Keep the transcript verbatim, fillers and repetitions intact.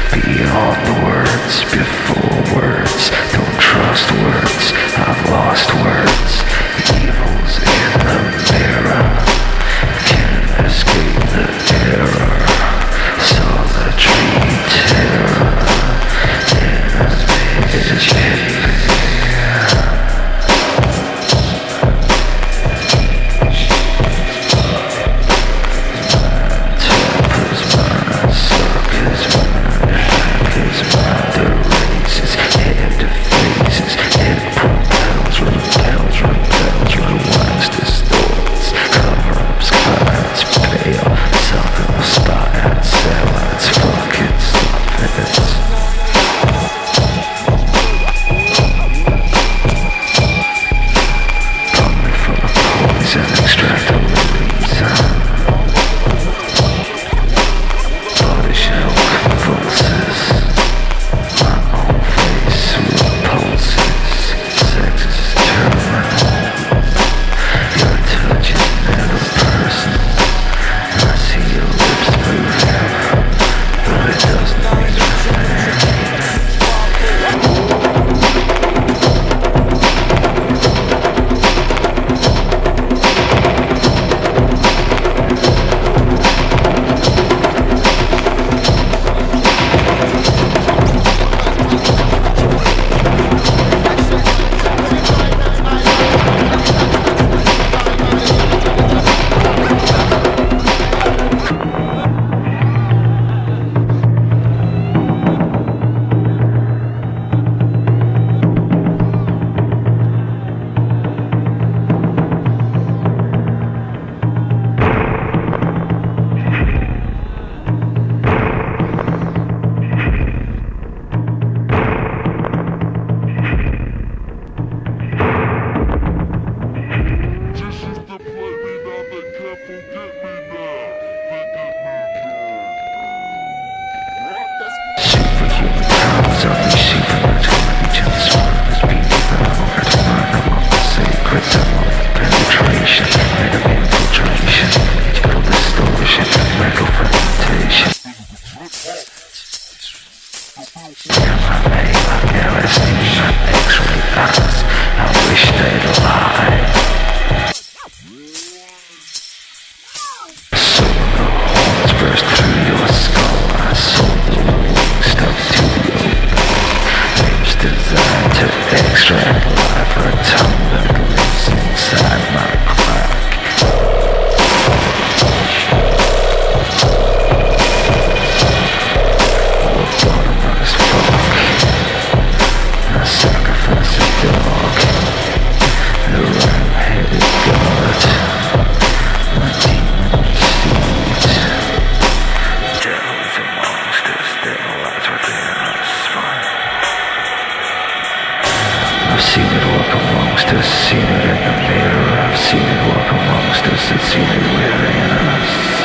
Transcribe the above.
beyond the words, before words. Don't trust words, I've lost words. Evil's in the mirror, can't escape the error. Solitary terror in a vision. Extract life for a tongue that lives inside my crack. The bottom as fuck. I sacrifice a dog, the ram-headed god, my demon seed. Devils and monsters, devil lies within us. I've seen it walk amongst us, seen it in the mirror. I've seen it walk amongst us, and seen it within us.